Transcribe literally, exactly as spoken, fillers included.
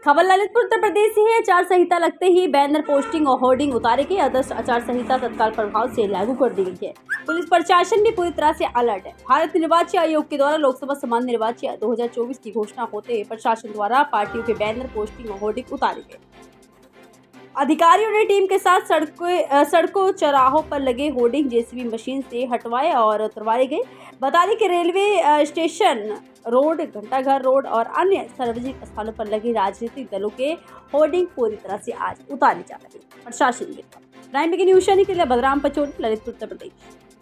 खबर ललितपुर उत्तर प्रदेश से है। आचार संहिता लगते ही बैनर, पोस्टिंग और होर्डिंग उतारे गए। आदर्श आचार संहिता तत्काल प्रभाव से लागू कर दी गई है। पुलिस प्रशासन भी पूरी तरह से अलर्ट है। भारत निर्वाचन आयोग के द्वारा लोकसभा सामान्य निर्वाचन दो हज़ार चौबीस की घोषणा होते ही प्रशासन द्वारा पार्टियों के बैनर, पोस्टिंग और होर्डिंग उतारे गए। अधिकारियों ने टीम के साथ सड़कों सड़कों चौराहों पर लगे होर्डिंग जेसीबी मशीन से हटवाए और उतरवाए गए। बता दें कि रेलवे स्टेशन रोड, घंटाघर रोड और अन्य सार्वजनिक स्थानों पर लगे राजनीतिक दलों के होर्डिंग पूरी तरह से आज उतारी जा रही है। प्रशासन के प्राइम न्यूज के लिए बलराम पचौरी, ललितपुर उत्तर प्रदेश।